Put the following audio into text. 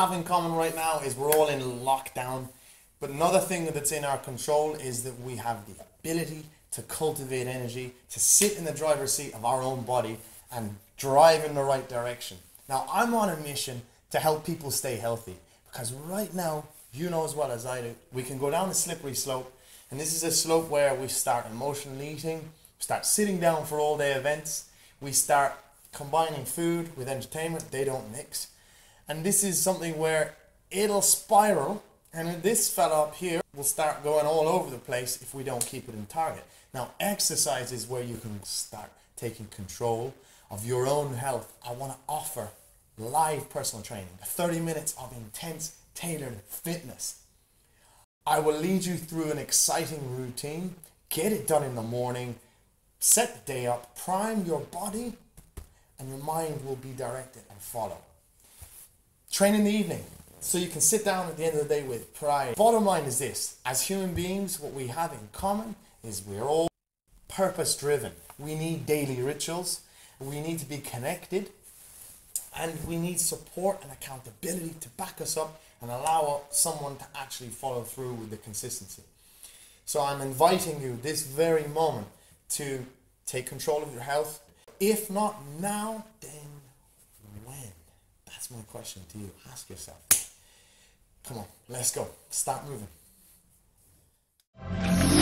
have in common right now is we're all in lockdown. But another thing that's in our control is that we have the ability to cultivate energy, to sit in the driver's seat of our own body and drive in the right direction. Now, I'm on a mission to help people stay healthy because right now, you know as well as I do, we can go down a slippery slope, and this is a slope where we start emotional eating, we start sitting down for all day events, we start combining food with entertainment, they don't mix. And this is something where it'll spiral, and this fella up here will start going all over the place if we don't keep it in target. Now, exercise is where you can start taking control of your own health. I want to offer live personal training, 30 minutes of intense, tailored fitness. I will lead you through an exciting routine, get it done in the morning, set the day up, prime your body, and your mind will be directed and follow. Train in the evening, so you can sit down at the end of the day with pride. Bottom line is this: as human beings, what we have in common is we're all purpose driven. We need daily rituals, we need to be connected, and we need support and accountability to back us up and allow someone to actually follow through with the consistency. So I'm inviting you this very moment to take control of your health. If not now, then when? That's my question to you. Ask yourself. Come on, let's go. Start moving.